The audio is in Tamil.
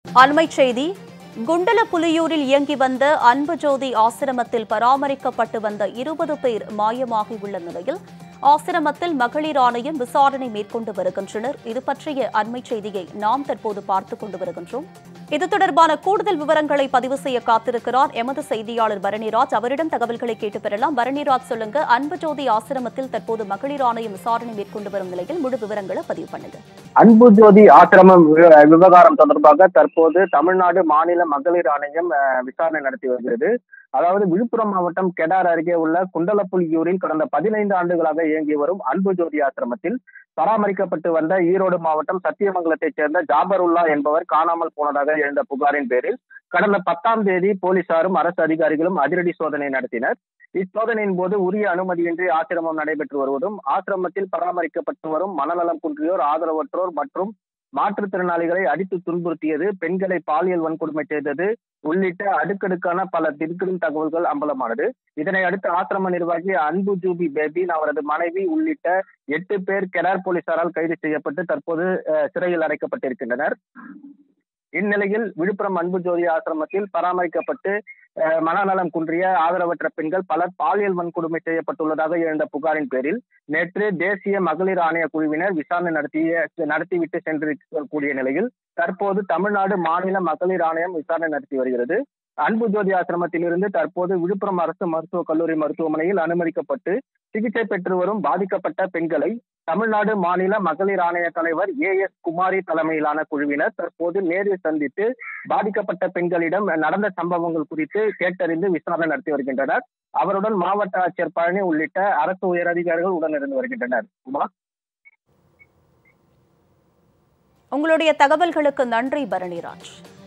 அண்மைச் செய்தி குண்டலப்புலியூரில் இயங்கி வந்த அன்பு ஜோதி ஆசிரமத்தில் பராமரிக்கப்பட்டு வந்த 20 பேர் மாயமாகியுள்ள நிலையில் ஆசிரமத்தில் மகளிர் ஆணையம் விசாரணை மேற்கொண்டு வருகின்றனர். இது பற்றிய அண்மைச் செய்தியை நாம் தற்போது பார்த்துக் கொண்டு வருகின்றோம். இது தொடர்பான கூடுதல் விவரங்களை பதிவு செய்ய காத்திருக்கிறார் எமது செய்தியாளர் பரணிராஜ். அவரிடம் தகவல்களை கேட்டு பெறலாம். பரணிராஜ், சொல்லுங்க, அன்பு ஜோதி ஆசிரமத்தில் தற்போது மகளிர் ஆணையம் விசாரணை மேற்கொண்டு வரும் நிலையில் முழு விவரங்களை பதிவு பண்ணுங்க. அன்பு ஜோதி ஆசிரமம் விவகாரம் தொடர்பாக தற்போது தமிழ்நாடு மாநில மகளிர் ஆணையம் விசாரணை நடத்தி வருகிறது. அதாவது விழுப்புரம் மாவட்டம் கெடார் அருகே உள்ள குண்டலப்புலியூரில் கடந்த 15 ஆண்டுகளாக இயங்கி வரும் அன்பு ஜோதி ஆசிரமத்தில் பராமரிக்கப்பட்டு வந்த ஈரோடு மாவட்டம் சத்தியமங்கலத்தைச் சேர்ந்த ஜாபருல்லா என்பவர் காணாமல் போனதாக எழுந்த புகாரின் பேரில் கடந்த 10ஆம் தேதி போலீசாரும் அரசு அதிகாரிகளும் அதிரடி சோதனை நடத்தினர். இச்சோதனையின் போது உரிய அனுமதியின்றி ஆசிரமம் நடைபெற்று வருவதும், ஆசிரமத்தில் பராமரிக்கப்பட்டு வரும் மனநலம் குன்றியோர், ஆதரவற்றோர் மற்றும் மாற்றுத்திறனாளிகளை அடித்து துன்புறுத்தியது, பெண்களை பாலியல் வன்கொடுமை செய்தது உள்ளிட்ட அடுக்கடுக்கான பல திடுக்கிடும் தகவல்கள் அம்பலமானது. இதனை அடுத்து ஆசிரம நிர்வாகி அன்பு ஜூபி பேபின் அவரது மனைவி உள்ளிட்ட 8 பேர் கெடார் போலீசாரால் கைது செய்யப்பட்டு தற்போது சிறையில் அடைக்கப்பட்டிருக்கின்றனர். இந்நிலையில் விழுப்புரம் அன்பு ஜோதி ஆசிரமத்தில் பராமரிக்கப்பட்டு மனநலம் குன்றிய ஆதரவற்ற பெண்கள் பலர் பாலியல் வன்கொடுமை செய்யப்பட்டுள்ளதாக எழுந்த புகாரின் பேரில் நேற்று தேசிய மகளிர் ஆணைய குழுவினர் விசாரணை நடத்திவிட்டு சென்றிருக்கக்கூடிய நிலையில் தற்போது தமிழ்நாடு மாநில மகளிர் ஆணையம் விசாரணை நடத்தி வருகிறது. அன்பு ஜோதி ஆசிரமத்தில் இருந்து தற்போது விழுப்புரம் அரசு மருத்துவக் கல்லூரி மருத்துவமனையில் அனுமதிக்கப்பட்டு சிகிச்சை பெற்று வரும் பாதிக்கப்பட்ட பெண்களை தமிழ்நாடு மாநில மகளிர் ஆணைய தலைவர் AS குமாரி தலைமையிலான குழுவினர் தற்போது நேரில் சந்தித்து பாதிக்கப்பட்ட பெண்களிடம் நடந்த சம்பவங்கள் குறித்து கேட்டறிந்து விசாரணை நடத்தி வருகின்றனர். அவருடன் மாவட்ட ஆட்சியர் பழனி உள்ளிட்ட அரசு உயரதிகாரிகள் உடனிருந்து வருகின்றனர். உங்களுடைய தகவல்களுக்கு நன்றி பரணிராஜ்.